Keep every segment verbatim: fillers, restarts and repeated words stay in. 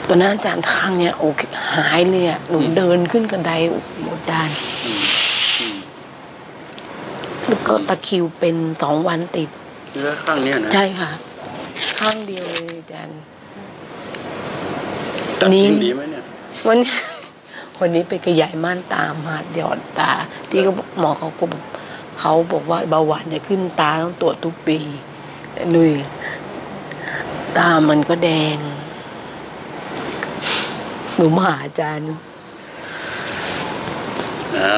ตอนนั้นอาจารย์ข้างเนี้ยโอเคหายเลยอ่ะหนูเดินขึ้นกระไดหมดดานแล้วก็ตะคิวเป็นสองวันติดแล้วข้างนี้นะใช่ค่ะข้างเดียวเลยอาจารย์ตัดทิ้งดีไหมเนี่ยวันนี้วันนี้ไปขยายม่านตามาหยอดตาที่เขาหมอเขาก็เขาบอกว่าเบาหวานจะขึ้นตาต้องตรวจทุกปีนุ้ยตามันก็แดงหนูมาหาอาจารย์เอา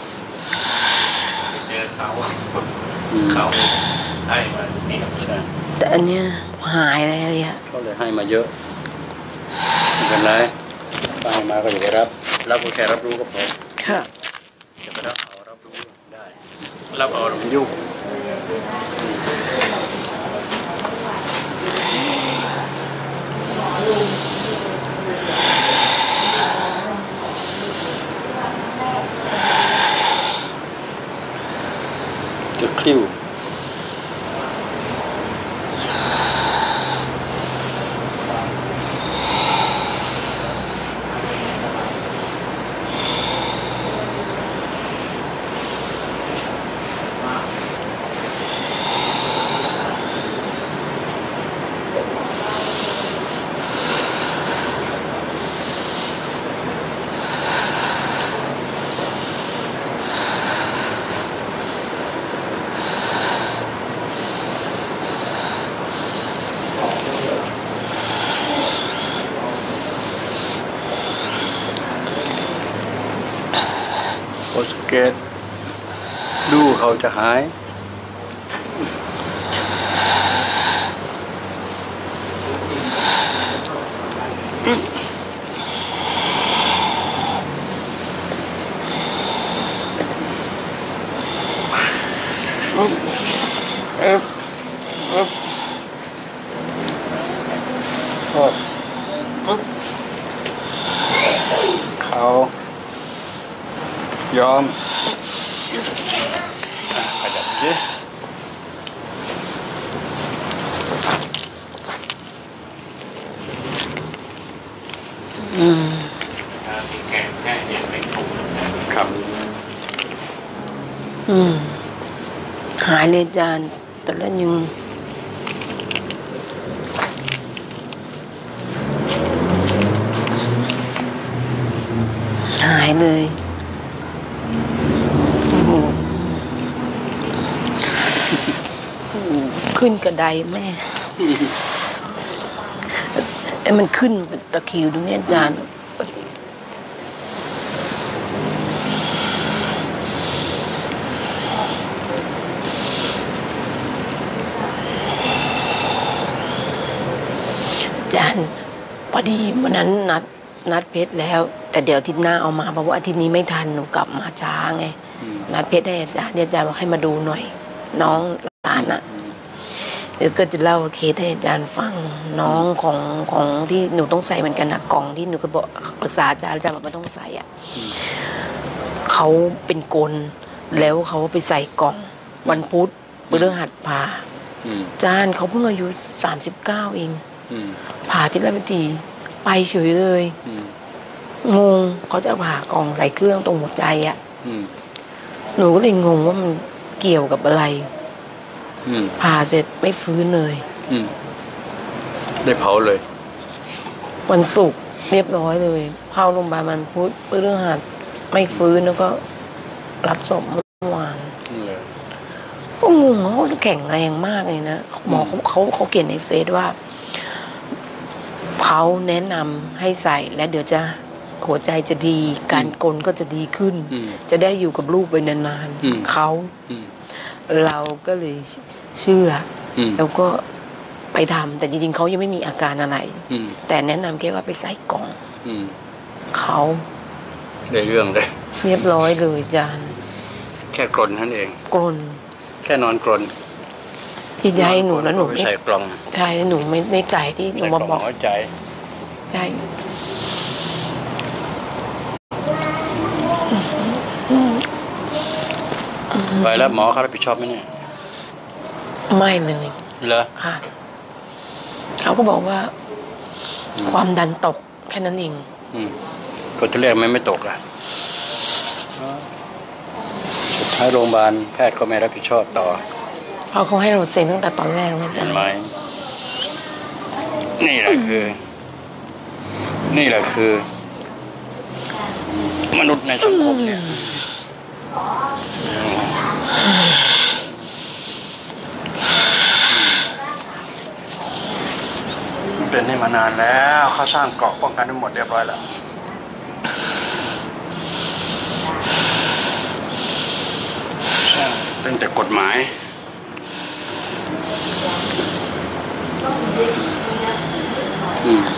เจอเขาเขาให้มาเนี่ยแต่อันเนี้ยหายอะไรอ่ะเขาเลยให้มาเยอะไม่เป็นไรป้าให้มาก็อย่าไปรับรับก็แค่รับรู้ก็พอค่ะจะไปรับเอารับรู้ได้รับเอามันยุ่งจะคลิ้วโอสเกตดูเขาจะหายเอฟเอฟโทษเขายอมขยับดิอืมมีแกงแช่เย็นไม่ถูกครับอืมหายเลยอาจารย์ตอนแรกยังหายเลยขึ้นกระไดแม่ไอ้มันขึ้นตะคิวตรงนี้อาจารย์อาจารย์พอดีวันนั้นนัดนัดเพชรแล้วแต่เดี๋ยวอาทิตย์หน้าเอามาเพราะว่าอาทิตย์นี้ไม่ทันหนูกลับมาช้าไงนัดเพชรได้อาจารย์อาจารย์บอกให้มาดูหน่อยน้องหลานอ่ะเดี๋ยวก็จะเล่าเคสให้อาจารย์ฟังน้องของของที่หนูต้องใส่เหมือนกันนะกล่องที่หนูก็บอกปรึกษาอาจารย์อาจารย์บอกไม่ต้องใส่อ่ะเขาเป็นกลแล้วเขาไปใส่กล่องวันพุธเรื่องหัดผ่าอาจารย์เขาเพิ่งอายุสามสิบเก้าเองผ่าที่ราชบุรีไปเฉยเลยงงเขาจะผ่ากล่องใส่เครื่องตรงหัวใจอ่ะหนูก็เลยงงว่ามันเกี่ยวกับอะไรผ่าเสร็จไม่ฟื้นเลยได้เผาเลยวันศุกร์เรียบร้อยเลยเข้าโรงพยาบาลมันพุธเรื่องหัดไม่ฟื้นแล้วก็รับศพเมื่อวานก็งงเขาแข็งแรงมากเลยนะหมอเขาเขาเขาเขียนในเฟซว่าเขาแนะนำให้ใส่และเดี๋ยวจะหัวใจจะดีการกลก็จะดีขึ้นจะได้อยู่กับลูกไปนานๆเขาเราก็เลยเชื่อแล้วก็ไปทำแต่จริงๆเขายังไม่มีอาการอะไรแต่แนะนำแค่ว่าไปใส่กล่องเขาได้เรื่องเลยเรียบร้อยเลยอาจารย์แค่กลนนั่นเองกลนแค่นอนกลนที่จะให้หนูแล้วหนูไม่ใส่กล่องใช่หนูไม่ในใจที่หนูมาบอกใจใช่ไปแล้วหมอเขารับผิดชอบไหมเนี่ยไม่เลยเหรอค่ะเขาก็บอกว่าความดันตกค่นั้นเองอืมคนที่แรกไม่ไม่ตกอ่ะสุดท้ายโรงพยาบาลแพทย์ก็ไม่รับผิดชอบต่อเพราะเขาให้เราเซ็นตั้งแต่ตอนแรกไม่เห็นไหมนี่แหละคือ นี่แหละคือมนุษย์ในสังคมเนี่ยมันเป็นนี่มานานแล้วเขาสร้างเกราะป้องกันทั้งหมดเรียบร้อยแล้วตั้งแต่กฎหมายอืม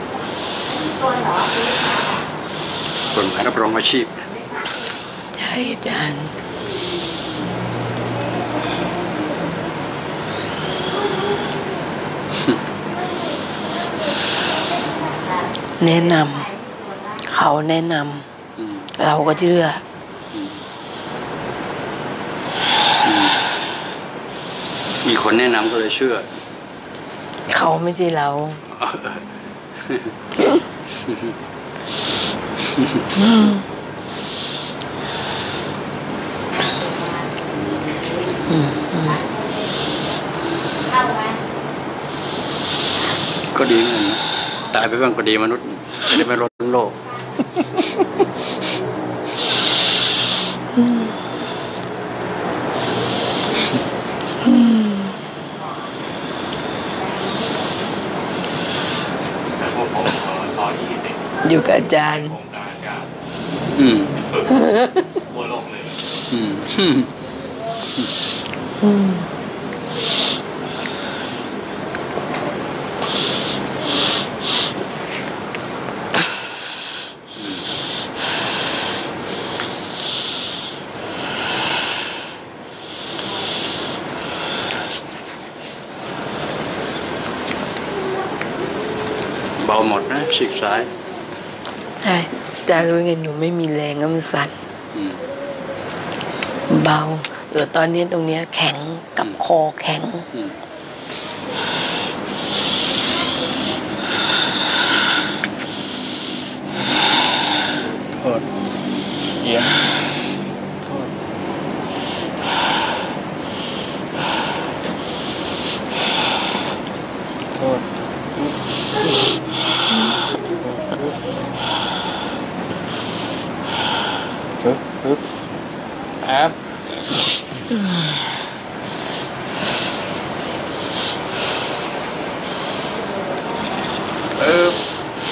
กฎหมายรับรองอาชีพใช่อาจารย์แนะนำเขาแนะนำเราก็เชื่อมีคนแนะนำก็เลยเชื่อเขาไม่ใช่เราก็ดีเหมือนกันตายไปบ้างก็ดีมนุษย์จะได้ไม่ลดโลกอยู่กับอาจารย์อืมทั่วโลกเลยอืมอืมเบาหมดนะฉีกซ้ายใช่อาจารย์รู้ไงหนูไม่มีแรงก็มันสั่นเบาเหลือตอนนี้ตรงเนี้ยแข็งกับคอแข็งโทษเยี่ยมโทษโทษปึ๊บปึ๊บแอปปึ๊บ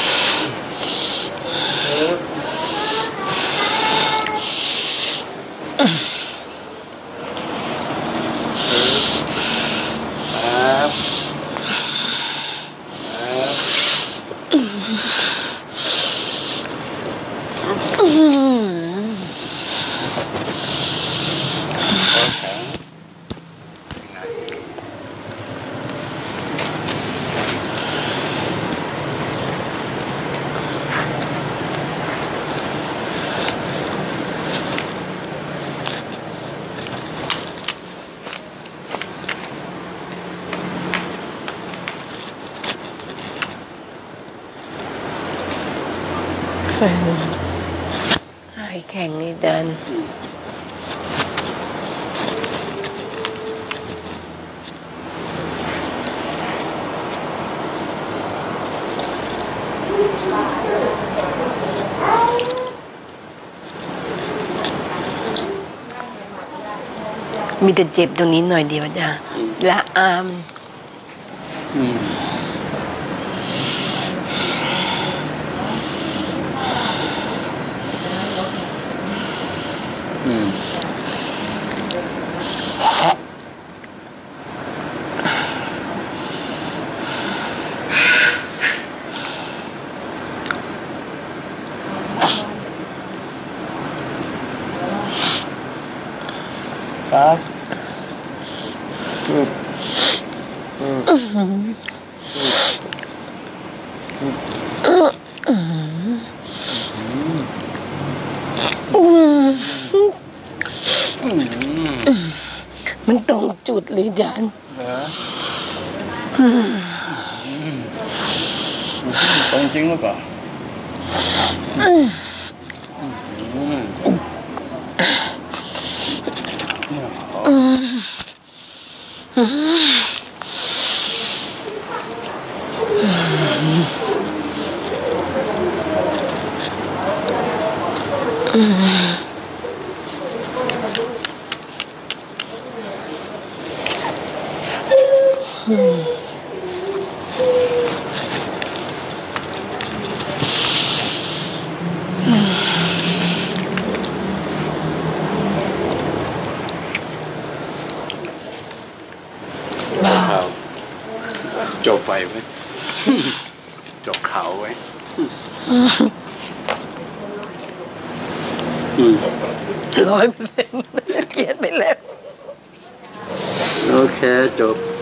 หายแข็งนี่เดินมีแต่เจ็บตรงนี้หน่อยเดียวจ้ะและอามอืมอืมครับอืมอืมมันตรงจุดเลยจานตรงจริงหรือเปล่าข่าวจบไปไว้จบข่าวไว้ร้อยเปอร์เซ็นต์เขียนไปแล้วโอเคจบ